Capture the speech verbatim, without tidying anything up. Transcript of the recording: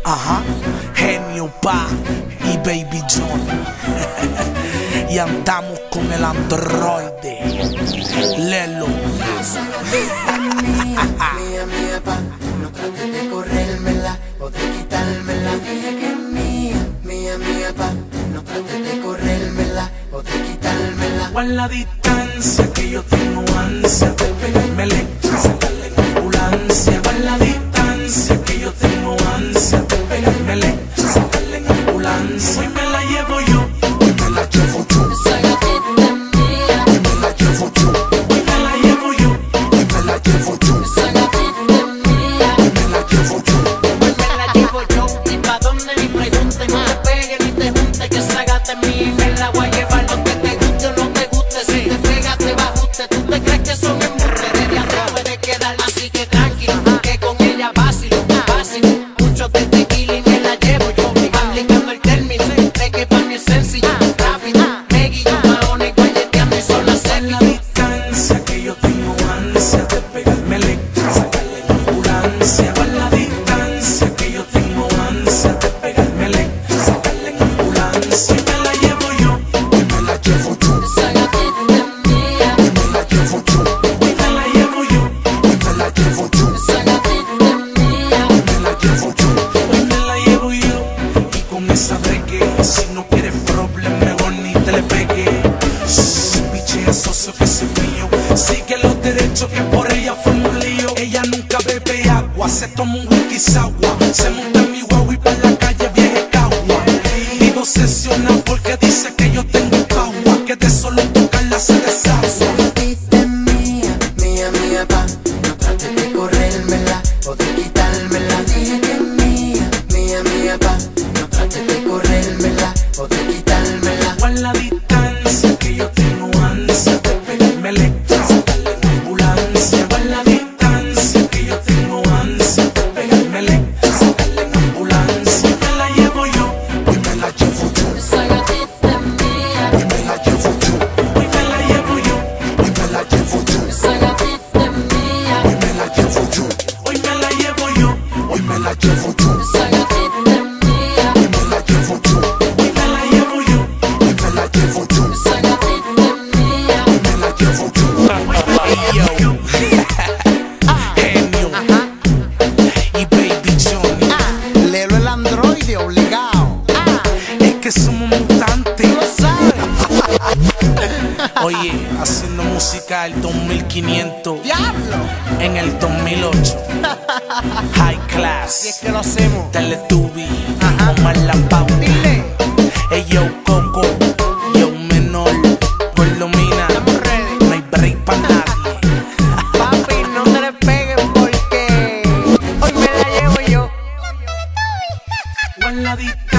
Ajá, Genio Pa y Baby John. Y andamos con el androide Lelo. Mía, mía, mía, pa, no trates de corrérmela o de quitármela. Dije que es mía, mía, mía, pa, no trates de corrérmela o de quitármela. Con la distancia que yo tengo ansia de pegarme electro, sacarle en ambulancia. Con la distancia que yo tengo ansia de pegarme electro, sacarle en ambulancia. Hoy me la llevo yo, hoy me la llevo yo. Esa gatita es mía, Hoy me la llevo yo, hoy me la llevo yo. Hoy me la llevo yo, esa gatita es mía, hoy me la llevo yo. hoy me la llevo yo. Y pa' donde ni pregunte, no te pegue ni te junte, que esa gata es mía y me la voy a llevar. Lo que te guste o no te guste, si te pega te va a ajuste. Tú te crees que son embustes, de ella te puede quedar, así que tranquilo, que con ella vacilo, vacilo. Mucho de tequila y me la llevo yo. Aplicando el término de que pa' mí es sencillo, rápido, me guillo, maones, guayeteando y solo Con la hacerla. distancia que yo tengo ansia de pegarme electro, sacarle en ambulancia. Con la distancia que yo tengo ansia de pegarme electro, sacarle en ambulancia. Hoy me la llevo yo, hoy me la llevo yo. Esa gatita es mía, Hoy me la llevo yo, hoy me la llevo yo. Hoy me la llevo yo, esa gatita es mía. hoy me la llevo yo. Hoy me la llevo yo. Y con esa bregue, si no quieres problem, mejor ni te le pegue. Shh, pichea socio que se mío. Sigue los derechos que por ella fue un lío. Ella nunca bebe agua, se toma un whisky agua. Se monta en mi guagua y pa' la calle vieja cagua. Vivo obsesionado porque dice que yo tengo cagua, que de solo tocarla se desagua. Esa gatita es mía, mía, mía, pa, no trates de corrérmela o de quitármela. Dije que es mía, mía, mía, pa, no trates de corrérmela o de quitármela. Con la distancia que yo tengo ansia de pegarme electro, sacarle en ambulancia. Con la distancia que yo tengo ansia de pegarme electro, sacarle en ambulancia. Hoy me la llevo yo, hoy me la llevo yo. Esa gatita es mía, Hoy me la llevo yo, hoy me la llevo yo. Hoy me la llevo yo, esa gatita es mía, hoy me la llevo yo. Hoy me la llevo yo, hoy me la llevo yo. esa gatita es mía, Hoy me la llevo yo, hoy me la llevo yo. Hoy me la llevo yo, esa gatita es mía. hoy me la llevo yo. Y yo, Genio y Baby John. Lelo el androide obligado. Es que somos mutantes. Lo sabes. Oye, haciendo música del dos mil quinientos Diablo. en el dos mil ocho. High Si es Class, que lo hacemos. Teletubby, Ajá. Omar La Pauta. Dile. Ey, yo, Coco, yo, Menor, Gordomina. Estamos ready. No hay break pa' nadie. Papi, no te le pegues porque hoy me la llevo yo. Con la distancia